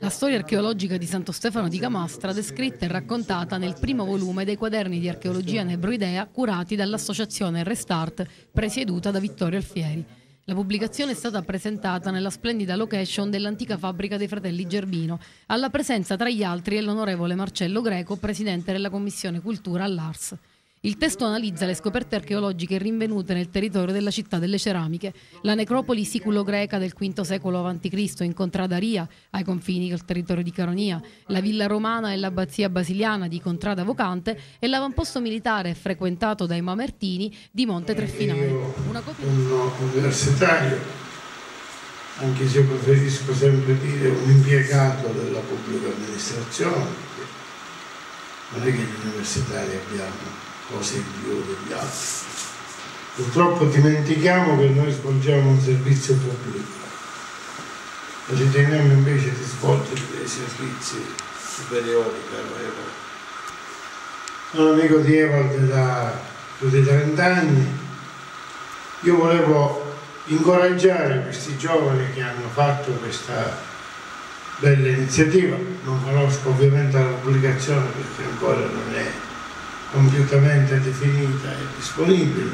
La storia archeologica di Santo Stefano di Camastra descritta e raccontata nel primo volume dei quaderni di archeologia nebroidea curati dall'associazione Restart presieduta da Vittorio Alfieri. La pubblicazione è stata presentata nella splendida location dell'antica fabbrica dei fratelli Gerbino, alla presenza tra gli altri dell'onorevole Marcello Greco, presidente della Commissione Cultura all'Ars. Il testo analizza le scoperte archeologiche rinvenute nel territorio della città delle ceramiche, la necropoli siculo-greca del V secolo a.C. in Contrada Ria, ai confini col territorio di Caronia, la villa romana e l'abbazia basiliana di Contrada Vocante e l'avamposto militare frequentato dai mamertini di Monte Treffinari. Un universitario, anche se preferisco sempre dire un impiegato della pubblica amministrazione, non è che gli universitari abbiamo cose in più degli altri. Purtroppo dimentichiamo che noi svolgiamo un servizio pubblico e riteniamo invece di svolgere dei servizi superiori, caro Evald. Sono amico di Evald da più di 30 anni. Io volevo incoraggiare questi giovani che hanno fatto questa bella iniziativa. Non conosco ovviamente la pubblicazione perché ancora non è compiutamente definita e disponibile,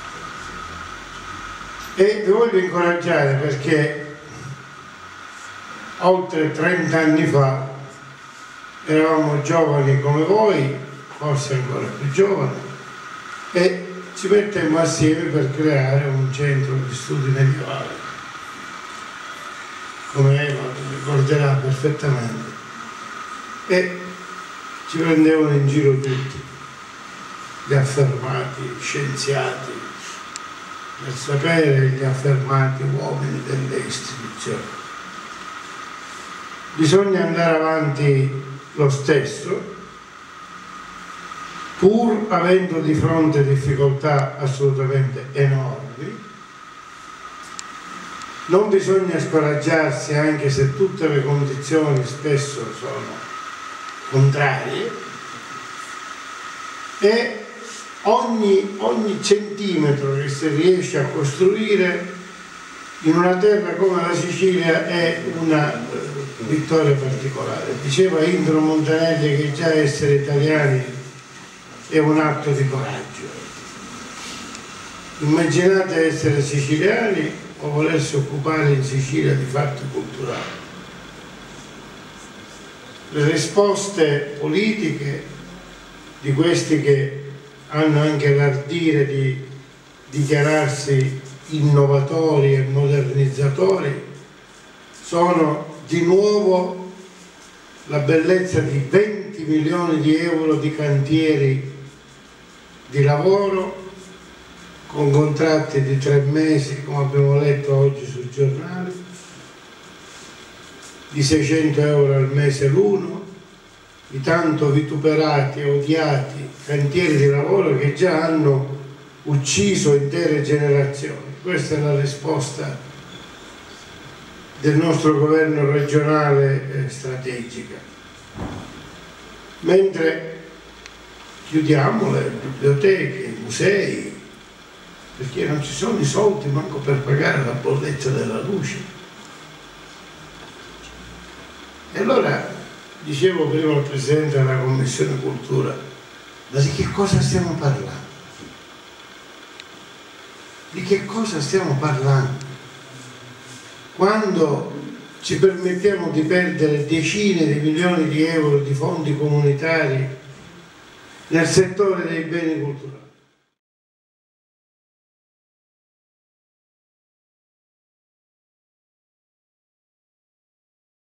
e vi voglio incoraggiare perché oltre 30 anni fa eravamo giovani come voi, forse ancora più giovani, e ci mettemmo assieme per creare un centro di studi medievali, come Eva ricorderà perfettamente, e ci prendevano in giro tutti, gli affermati scienziati del sapere e gli affermati uomini delle istituzioni. Bisogna andare avanti lo stesso, pur avendo di fronte difficoltà assolutamente enormi. Non bisogna scoraggiarsi anche se tutte le condizioni spesso sono contrarie, e ogni centimetro che si riesce a costruire in una terra come la Sicilia è una vittoria particolare. Diceva Indro Montanelli che già essere italiani è un atto di coraggio. Immaginate essere siciliani o volersi occupare in Sicilia di fatti culturali. Le risposte politiche di questi che hanno anche l'ardire di dichiararsi innovatori e modernizzatori sono di nuovo la bellezza di 20 milioni di euro di cantieri di lavoro con contratti di 3 mesi, come abbiamo letto oggi sui giornali, di 600 euro al mese l'uno, i tanto vituperati e odiati cantieri di lavoro che già hanno ucciso intere generazioni. Questa è la risposta del nostro governo regionale strategica. Mentre chiudiamo le biblioteche, i musei, perché non ci sono i soldi manco per pagare la bolletta della luce. E allora dicevo prima al Presidente della Commissione Cultura, ma di che cosa stiamo parlando? Di che cosa stiamo parlando? Quando ci permettiamo di perdere decine di milioni di euro di fondi comunitari nel settore dei beni culturali.